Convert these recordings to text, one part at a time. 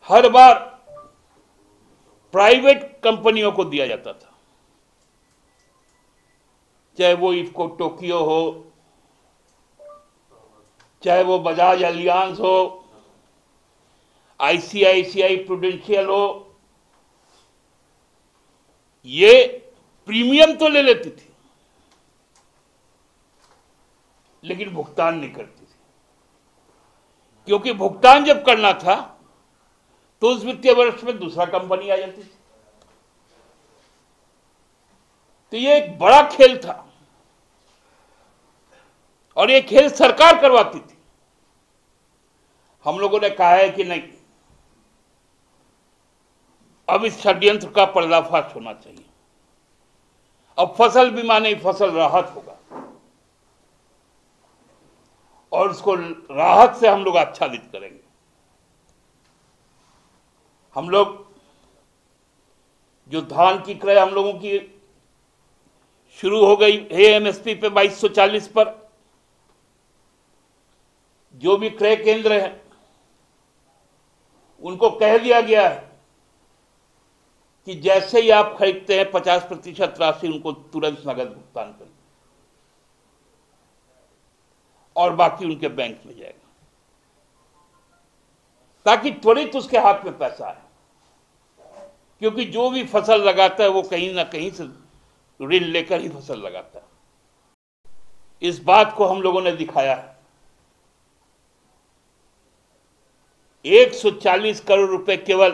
हर बार private कंपनियों को दिया जाता था, चाहे वो इफको टोक्यो हो, चाहे वो बजाज अलियांस हो, आईसीआईसीआई प्रूडेंशियल हो। ये प्रीमियम तो ले लेती थी लेकिन भुगतान नहीं करती थी, क्योंकि भुगतान जब करना था तो उस वित्तीय वर्ष में दूसरा कंपनी आ जाती थी। तो ये एक बड़ा खेल था और ये खेल सरकार करवाती थी। हम लोगों ने कहा है कि नहीं, अब इस षड्यंत्र का पर्दाफाश होना चाहिए। अब फसल बीमा नहीं, फसल राहत होगा और उसको राहत से हम लोग आच्छादित करेंगे। हम लोग जो धान की क्रय हम लोगों की शुरू हो गई है एमएसपी पे 2240 पर, जो भी क्रय केंद्र हैं उनको कह दिया गया है कि जैसे ही आप खरीदते हैं 50% राशि उनको तुरंत नगद भुगतान करें और बाकी उनके बैंक में जाएगा, ताकि त्वरित उसके हाथ में पैसा आए। क्योंकि जो भी फसल लगाता है वो कहीं ना कहीं से ऋण लेकर ही फसल लगाता है। इस बात को हम लोगों ने दिखाया है। 140 करोड़ रुपए केवल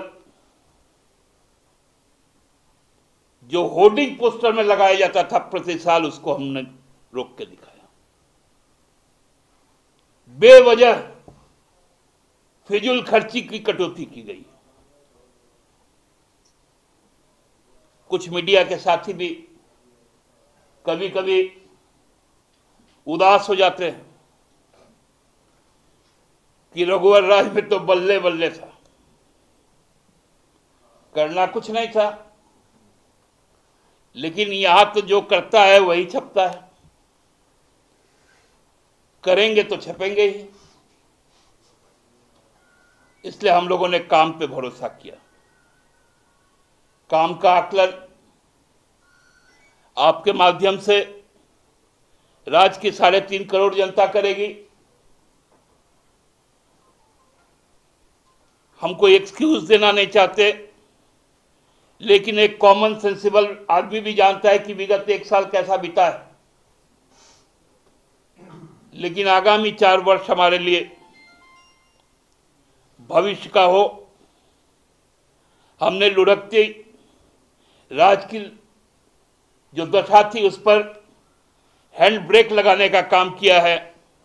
जो होर्डिंग पोस्टर में लगाया जाता था प्रति साल, उसको हमने रोक के दिखाया। बेवजह फिजूल खर्ची की कटौती की गई। कुछ मीडिया के साथी भी कभी कभी उदास हो जाते हैं कि रघुवर राज में तो बल्ले बल्ले था, करना कुछ नहीं था, लेकिन यहां तो जो करता है वही छपता है। करेंगे तो छपेंगे ही। इसलिए हम लोगों ने काम पे भरोसा किया। काम का आकलन आपके माध्यम से राज्य की 3.5 करोड़ जनता करेगी। हम कोई एक्सक्यूज देना नहीं चाहते, लेकिन एक कॉमन सेंसिबल आदमी भी जानता है कि विगत 1 साल कैसा बीता है। लेकिन आगामी 4 वर्ष हमारे लिए भविष्य का हो। हमने लुढ़कती राज्य की जो दशा थी उस पर हैंड ब्रेक लगाने का काम किया है।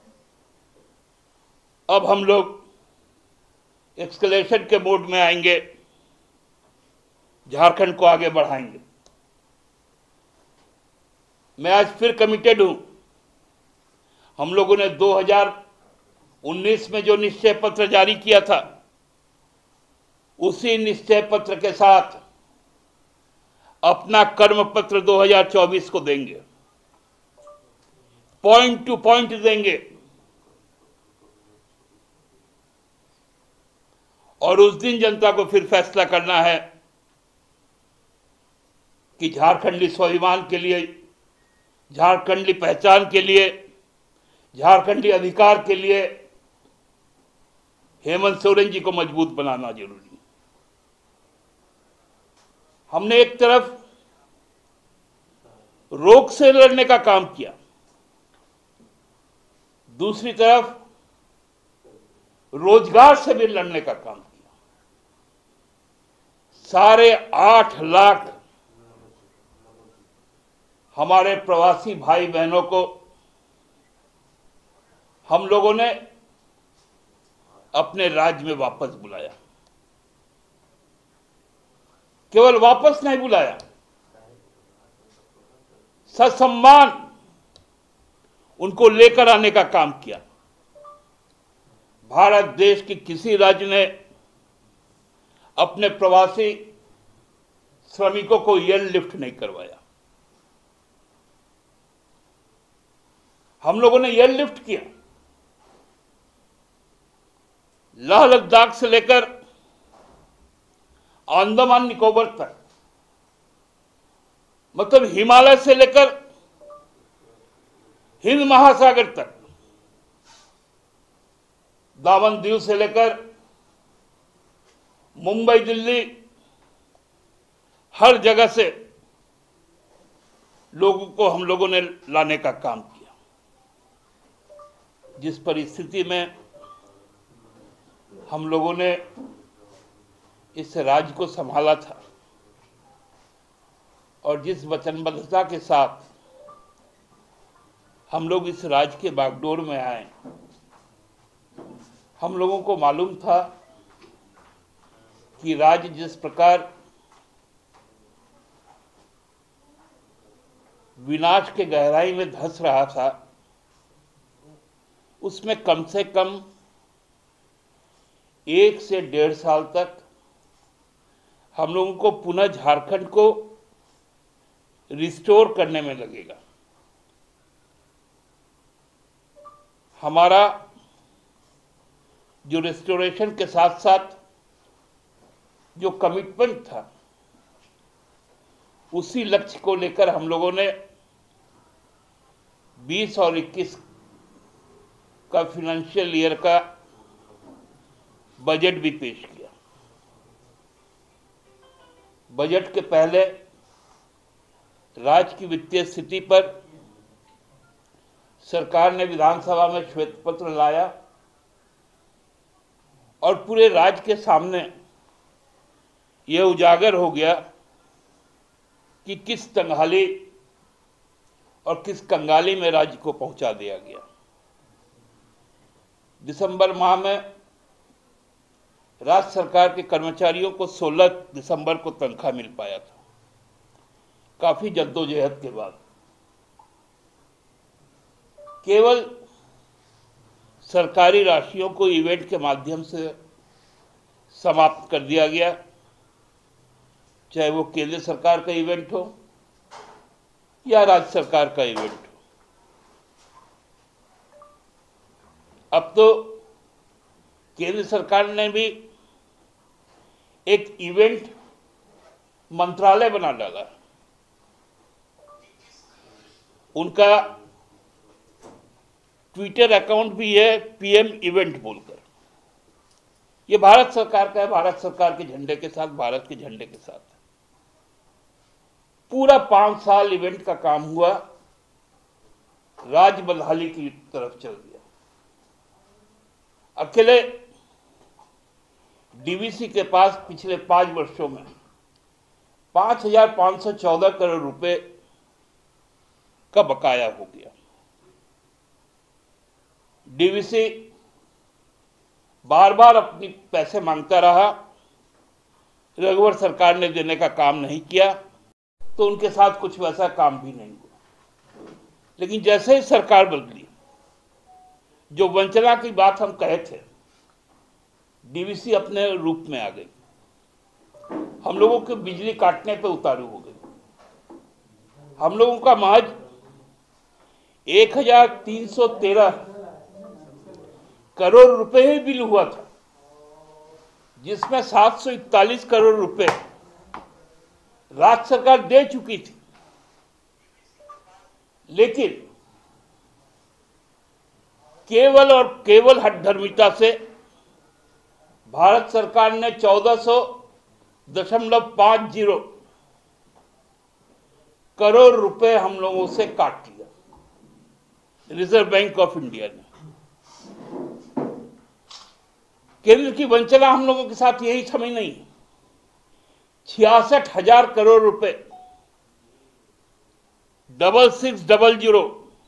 अब हम लोग एक्सकलेशन के मोड में आएंगे, झारखंड को आगे बढ़ाएंगे। मैं आज फिर कमिटेड हूं। हम लोगों ने 2019 में जो निश्चय पत्र जारी किया था, उसी निश्चय पत्र के साथ अपना कर्म पत्र 2024 को देंगे। पॉइंट टू पॉइंट देंगे और उस दिन जनता को फिर फैसला करना है कि झारखंडी स्वाभिमान के लिए, झारखंडी पहचान के लिए, झारखंडी अधिकार के लिए हेमंत सोरेन जी को मजबूत बनाना जरूरी है। हमने एक तरफ रोग से लड़ने का काम किया, दूसरी तरफ रोजगार से भी लड़ने का काम किया। 8.5 लाख हमारे प्रवासी भाई बहनों को हम लोगों ने अपने राज्य में वापस बुलाया। केवल वापस नहीं बुलाया, ससम्मान उनको लेकर आने का काम किया। भारत देश की किसी राज्य ने अपने प्रवासी श्रमिकों को एयरलिफ्ट नहीं करवाया। हम लोगों ने एयरलिफ्ट किया। लेह लद्दाख से लेकर अंडमान निकोबार तक, मतलब हिमालय से लेकर हिंद महासागर तक, दामन दीव से लेकर मुंबई दिल्ली, हर जगह से लोगों को हम लोगों ने लाने का काम किया। जिस परिस्थिति में हम लोगों ने इस राज्य को संभाला था और जिस वचनबद्धता के साथ हम लोग इस राज्य के बागडोर में आए, हम लोगों को मालूम था कि राज्य जिस प्रकार विनाश के गहराई में धंस रहा था, उसमें कम से कम 1 से 1.5 साल तक हम लोगों को पुनः झारखंड को रिस्टोर करने में लगेगा। हमारा जो रिस्टोरेशन के साथ साथ जो कमिटमेंट था, उसी लक्ष्य को लेकर हम लोगों ने 20 और 21 का फाइनेंशियल ईयर का बजट भी पेश किया। बजट के पहले राज्य की वित्तीय स्थिति पर सरकार ने विधानसभा में श्वेत पत्र लाया और पूरे राज्य के सामने यह उजागर हो गया कि किस तंगहाली और किस कंगाली में राज्य को पहुंचा दिया गया। दिसंबर माह में राज्य सरकार के कर्मचारियों को 16 दिसंबर को तनख्वाह मिल पाया था, काफी जद्दोजहद के बाद। केवल सरकारी राशियों को इवेंट के माध्यम से समाप्त कर दिया गया, चाहे वो केंद्र सरकार का इवेंट हो या राज्य सरकार का इवेंट हो। अब तो केंद्र सरकार ने भी एक इवेंट मंत्रालय बना डाला। उनका ट्विटर अकाउंट भी है पीएम इवेंट बोलकर। ये भारत सरकार का है, भारत सरकार के झंडे के साथ, भारत के झंडे के साथ। पूरा 5 साल इवेंट का काम हुआ, राज्य बदहाली की तरफ चल दिया। अकेले डीवीसी के पास पिछले 5 वर्षों में 5,514 करोड़ रुपए का बकाया हो गया। डीवीसी बार बार अपनी पैसे मांगता रहा, रघुवर सरकार ने देने का काम नहीं किया, तो उनके साथ कुछ वैसा काम भी नहीं हुआ। लेकिन जैसे ही सरकार बदली, जो वंचना की बात हम कहे थे, डीवीसी अपने रूप में आ गई। हम लोगों के बिजली काटने पे उतारू हो गई। हम लोगों का महज 1,313 करोड़ रुपए ही बिल हुआ था, जिसमें 741 करोड़ रुपए राज्य सरकार दे चुकी थी। लेकिन केवल और केवल हठधर्मिता से भारत सरकार ने 1400.50 करोड़ रुपए हम लोगों से काट लिया, रिजर्व बैंक ऑफ इंडिया ने। केंद्र की वंचना हम लोगों के साथ यही थमी नहीं। 66,000 करोड़ रुपए 6600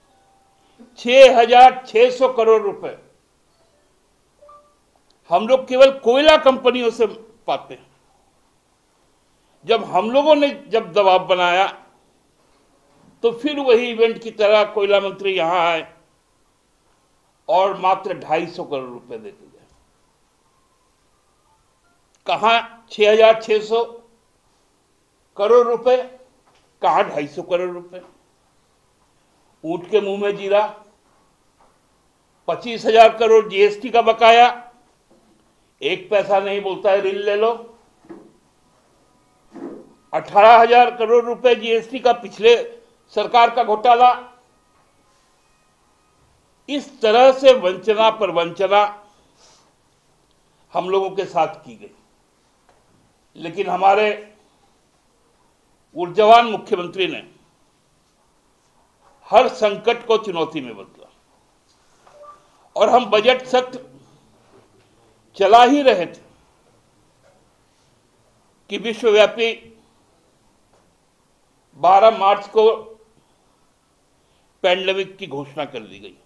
6,600 करोड़ रुपए हम लोग केवल कोयला कंपनियों से पाते हैं। जब हम लोगों ने जब दबाव बनाया, तो फिर वही इवेंट की तरह कोयला मंत्री यहां आए और मात्र 250 करोड़ रुपए देते गए। कहां 6,600 करोड़ रुपए, कहां 250 करोड़ रुपए। ऊंट के मुंह में जीरा। 25,000 करोड़ जीएसटी का बकाया, 1 पैसा नहीं बोलता है ऋण ले लो। 18,000 करोड़ रुपए जीएसटी का पिछले सरकार का घोटाला। इस तरह से वंचना पर वंचना हम लोगों के साथ की गई, लेकिन हमारे ऊर्जावान मुख्यमंत्री ने हर संकट को चुनौती में बदला और हम बजट सत्र चला ही रहे थे कि विश्वव्यापी 12 मार्च को पैंडेमिक की घोषणा कर दी गई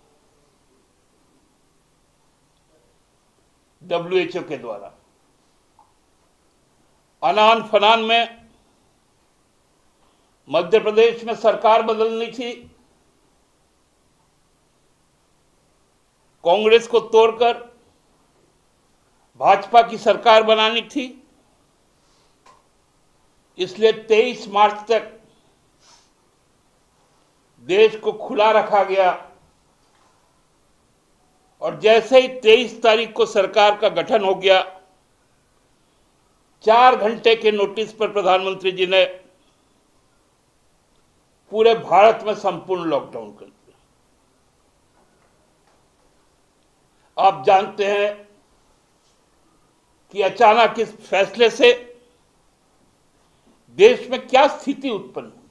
WHO के द्वारा। अनान फनान में मध्य प्रदेश में सरकार बदलनी थी, कांग्रेस को तोड़कर भाजपा की सरकार बनानी थी, इसलिए 23 मार्च तक देश को खुला रखा गया और जैसे ही 23 तारीख को सरकार का गठन हो गया, 4 घंटे के नोटिस पर प्रधानमंत्री जी ने पूरे भारत में संपूर्ण लॉकडाउन कर दिया। आप जानते हैं कि अचानक इस फैसले से देश में क्या स्थिति उत्पन्न हुई।